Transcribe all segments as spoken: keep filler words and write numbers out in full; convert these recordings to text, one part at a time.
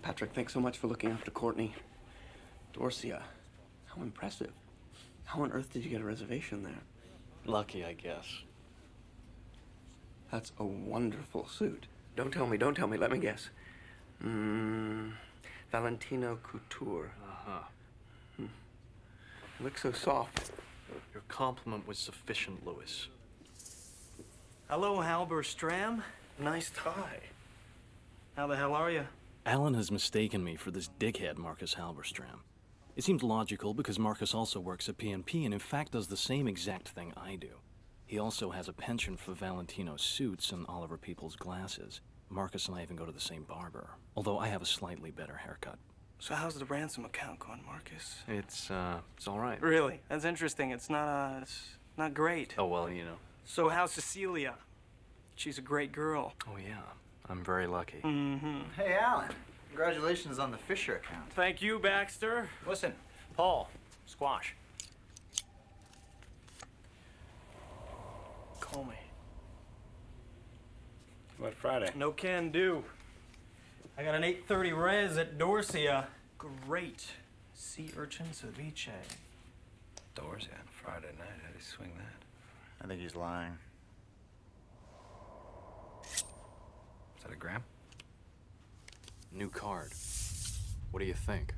Patrick, thanks so much for looking after Courtney. Dorcia, how impressive. How on earth did you get a reservation there? Lucky, I guess. That's a wonderful suit. Don't tell me, don't tell me, let me guess. Mm, Valentino couture. Uh-huh. Hmm. It looks so soft. Your compliment was sufficient, Louis. Hello, Halberstram. Nice tie. How the hell are you? Alan has mistaken me for this dickhead Marcus Halberstram. It seems logical because Marcus also works at P and P and in fact does the same exact thing I do. He also has a penchant for Valentino suits and Oliver Peoples glasses. Marcus and I even go to the same barber, although I have a slightly better haircut. So how's the ransom account going, Marcus? It's, uh, it's all right. Really? That's interesting. It's not, uh, it's not great. Oh, well, you know. So how's Cecilia? She's a great girl. Oh, yeah. I'm very lucky. Mm-hmm. Hey, Alan. Congratulations on the Fisher account. Thank you, Baxter. Listen, Paul, squash. Call me. What, Friday? No can do. I got an eight thirty res at Dorcia. Great. Sea urchin ceviche. Doors on Friday night. How do you swing that? I think he's lying. Is that a gram? New card. What do you think?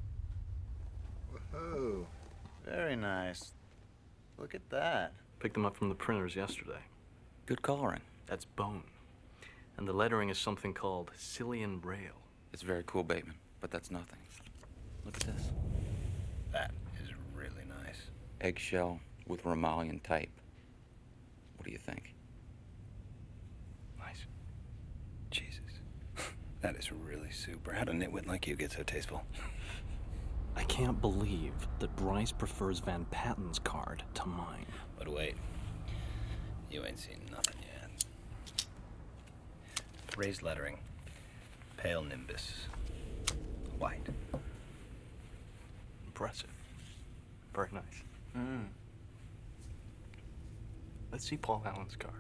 Whoa. Very nice. Look at that. Picked them up from the printers yesterday. Good coloring. That's bone. And the lettering is something called Cillian Rail. It's very cool, Bateman, but that's nothing. Look at this. That is really nice. Eggshell with Romalian type. What do you think? Nice. Jesus. That is really super. How'd a nitwit like you get so tasteful? I can't believe that Bryce prefers Van Patten's card to mine. But wait. You ain't seen nothing yet. Raised lettering. Pale nimbus. White. Impressive. Very nice. Mm. Let's see Paul Allen's card.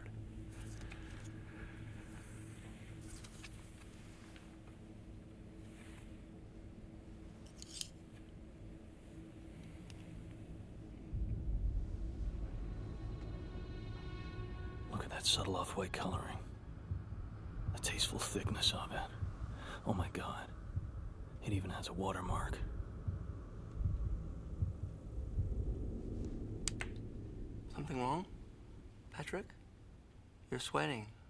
Look at that subtle off-white coloring. The tasteful thickness of it. Oh my God. It even has a watermark. Something wrong? Patrick? You're sweating.